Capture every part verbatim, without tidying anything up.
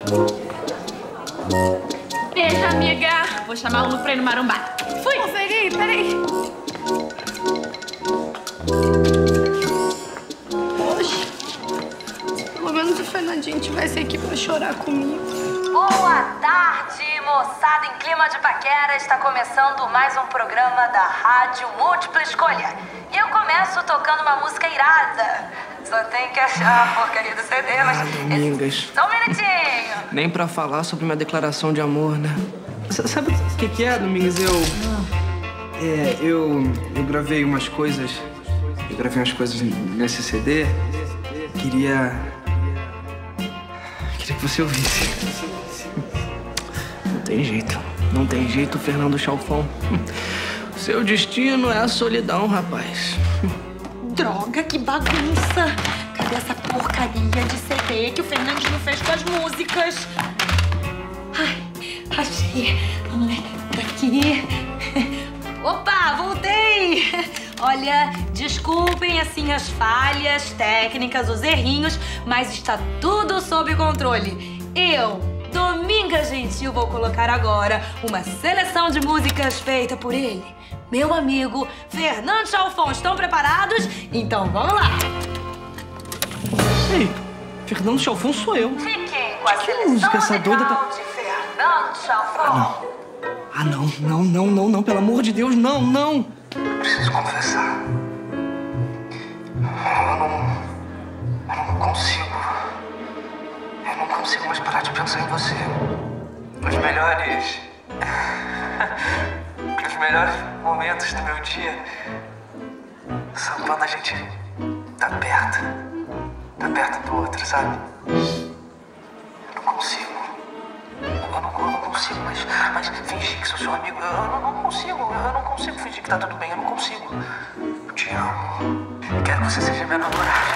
Beijo, amiga. Vou chamar o Lu pra ir no marumbá. Fui. Ô, peraí, peraí. Poxa. Pelo menos o Fernandinho tivesse aqui pra chorar comigo. Boa tarde, moçada em clima de paquera. Está começando mais um programa da Rádio Múltipla Escolha. E eu começo tocando uma música irada. Só tem que achar a porcaria do C D, mas... Ah, Domingas. Só um minutinho. Nem pra falar sobre minha declaração de amor, né? S sabe o que que é, Domingas? Eu... É, eu... Eu gravei umas coisas... Eu gravei umas coisas nesse C D. Queria... Queria que você ouvisse. Não tem jeito. Não tem jeito, Fernando Chalfão. Seu destino é a solidão, rapaz. Droga, que bagunça! Cadê essa porcaria de C D que o Fernandinho fez com as músicas? Ai, achei. Vamos ver, tá aqui. Opa, voltei! Olha, desculpem assim as falhas técnicas, os errinhos, mas está tudo sob controle. Eu, Dominga Gentil, vou colocar agora uma seleção de músicas feita por ele. Meu amigo Fernando Chalfão, estão preparados? Então vamos lá! Ei, Fernando Chalfão sou eu. Fiquem com a Que seleção música essa doida tá- musical de Fernando Chalfão. Ah, não, não, não, não, não, pelo amor de Deus, não, não! Preciso confessar. Eu não... Eu não consigo... Eu não consigo mais parar de pensar em você. Os melhores... Os melhores momentos do meu dia são quando a gente tá perto. Tá perto do outro, sabe? Eu não consigo. Eu não, eu não consigo mais, mas fingir que sou seu amigo. Eu, eu não consigo. Eu não consigo fingir que tá tudo bem. Eu não consigo. Eu te amo. Eu quero que você seja minha namorada.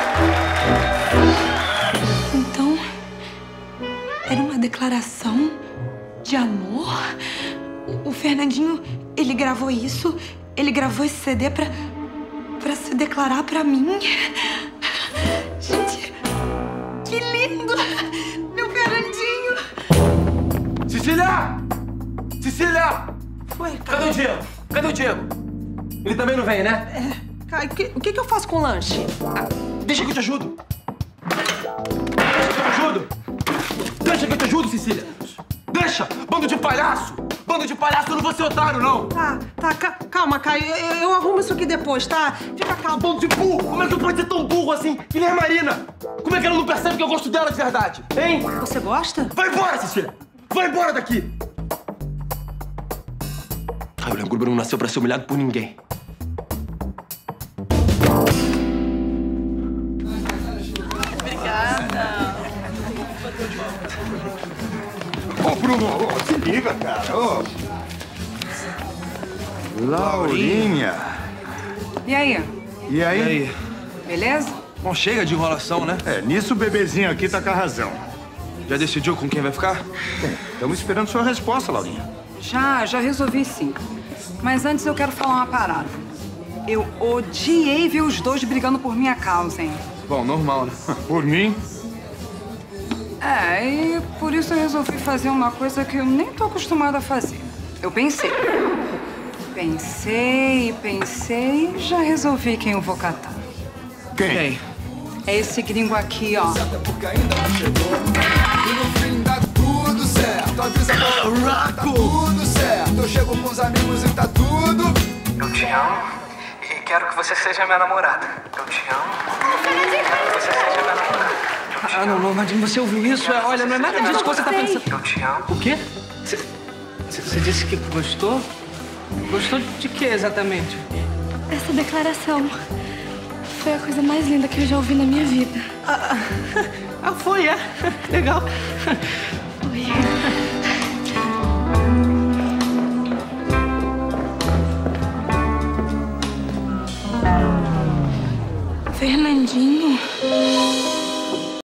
Então, era uma declaração de amor? O, o Fernandinho, ele gravou isso? Ele gravou esse C D pra, pra se declarar pra mim? Gente, que lindo! Meu Fernandinho! Cecília! Cecília! Foi, Cadê o Diego? Cadê o Diego? Ele também não vem, né? Cara, o que, o que que eu faço com o lanche? Deixa que eu te ajudo. Deixa que eu te ajudo. Deixa que eu te ajudo, Cecília. Deixa! Bando de palhaço! Bando de palhaço, eu não vou ser otário, não! Tá, tá, ca- calma, Caio. Eu, eu- eu arrumo isso aqui depois, tá? Fica calmo. Bando de burro! Como é que eu pode ser tão burro assim? Que nem a Marina! Como é que ela não percebe que eu gosto dela de verdade? Hein? Você gosta? Vai embora, Cecília! Vai embora daqui! Ah, eu lembro que o Bruno nasceu pra ser humilhado por ninguém. Ô, Bruno, ô, se liga, cara. Ô. Laurinha. E aí? E aí? E aí? Beleza? Bom, chega de enrolação, né? É, nisso o bebezinho aqui tá com a razão. Já decidiu com quem vai ficar? Estamos esperando sua resposta, Laurinha. Já, já resolvi sim. Mas antes eu quero falar uma parada. Eu odiei ver os dois brigando por minha causa, hein? Bom, normal, né? Por mim? É, e por isso eu resolvi fazer uma coisa que eu nem tô acostumada a fazer. Eu pensei. Pensei, pensei e já resolvi quem eu vou catar. Quem? Quem? É esse gringo aqui, ó. Tudo certo, avisa pra ela, tá tudo certo. Eu chego com os amigos e tá tudo. Eu te amo e quero que você seja minha namorada. Eu te amo e quero que você seja minha namorada. Eu te Ah, não, amo. não, Nadine, você ouviu isso? É, olha, não é nada disso que você tá pensando. Eu te amo. O quê? Você- Você disse que gostou? Gostou de quê, exatamente? Essa declaração foi a coisa mais linda que eu já ouvi na minha vida. Ah, foi, é? Legal. Foi.